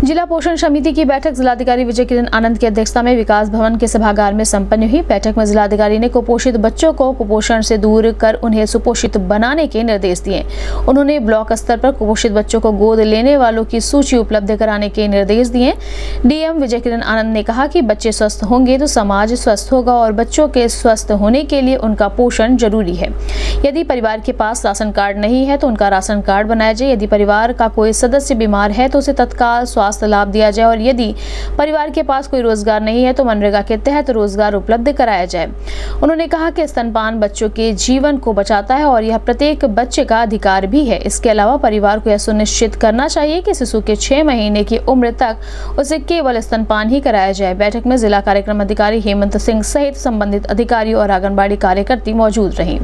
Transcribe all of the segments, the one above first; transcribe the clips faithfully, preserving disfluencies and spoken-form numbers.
जिला पोषण समिति की बैठक जिलाधिकारी विजय किरण आनंद की अध्यक्षता में विकास भवन के सभागार में संपन्न हुई। बैठक में जिलाधिकारी ने कुपोषित बच्चों को कुपोषण से दूर कर उन्हें सुपोषित बनाने के निर्देश दिए। उन्होंने ब्लॉक स्तर पर कुपोषित बच्चों को गोद लेने वालों की सूची उपलब्ध कराने के निर्देश दिए। डीएम विजय किरण आनंद ने कहा कि बच्चे स्वस्थ होंगे तो समाज स्वस्थ होगा और बच्चों के स्वस्थ होने के लिए उनका पोषण जरूरी है। यदि परिवार के पास राशन कार्ड नहीं है तो उनका राशन कार्ड बनाया जाए। यदि परिवार का कोई सदस्य बीमार है तो उसे तत्काल स्वास्थ्य लाभ दिया जाए और यदि परिवार के पास कोई रोजगार नहीं है तो मनरेगा के तहत रोजगार उपलब्ध कराया जाए। उन्होंने कहा कि स्तनपान बच्चों के जीवन को बचाता है और यह प्रत्येक बच्चे का अधिकार भी है। इसके अलावा परिवार को यह सुनिश्चित करना चाहिए कि शिशु के छह महीने की उम्र तक उसे केवल स्तनपान ही कराया जाए। बैठक में जिला कार्यक्रम अधिकारी हेमंत सिंह सहित संबंधित अधिकारी और आंगनबाड़ी कार्यकर्ती मौजूद रहीं।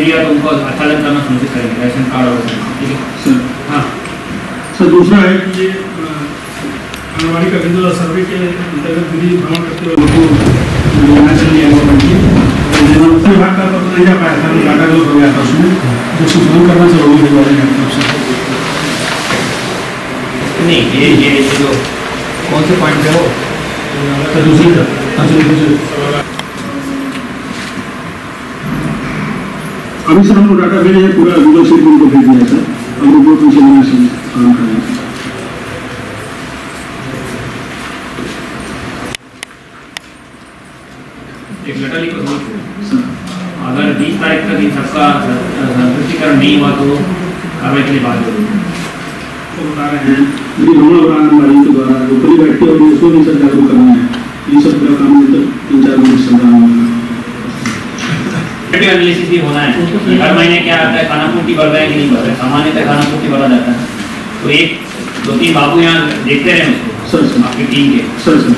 सर दूसरा है कि ये आंगनबाड़ी का बिंदु सर्वे के अंतर्गत विधि भ्रमण करते हुए विभाग का तो नहीं जा पाया था, डाटा जो हो गया था उसमें जो संशोधन करना जरूरी है। नहीं ये ये जो कौन से पॉइंट है वो तो दूसरी अभी सर हम डाटा भेजे हैं, पूरा गूगल शीट उनको भेज दिया सर। हम रिपोर्ट उनसे लेने काम करेंगे। एक लेटर लिखो अगर बीस तारीख तक इन सबका संतुष्टिकरण नहीं हुआ तो कार्रवाई के लिए बात जरूरी तो बता रहे हैं यदि भ्रमण और आंगनबाड़ी के द्वारा ऊपरी बैठते और उसको भी सर जागरूक करना है। ये सब पूरा काम मतलब तीन चार महीने संधान होगा। एनालिसिस भी होना है कि हर महीने क्या आता है, खाना पूर्ति बढ़ रहा है कि नहीं बढ़ रहा है। सामान्यतः खाना पूर्ति बढ़ा जाता है तो एक दो तीन बाबू यहाँ देखते रहे उसको सर सर आपकी टीम के सर सर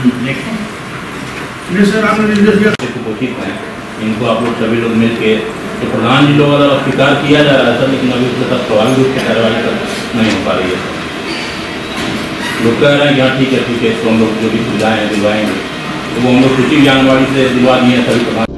सर आपने निर्देश दिया कुपोषित हैं इनको आप लोग सभी लोग मिल के तो प्रधान जी लोगों द्वारा स्वीकार किया जा रहा है सर, लेकिन अभी उसके साथ प्रभावी रूप से कार्रवाई नहीं हो पा रही है। लोग कह रहे हैं कि हाँ ठीक है ठीक है तो हम लोग जो भी सुविधाएँ दिलवाएंगे तो वो हम लोग सूची आंगनबाड़ी से दिलवा दिए सभी प्रधान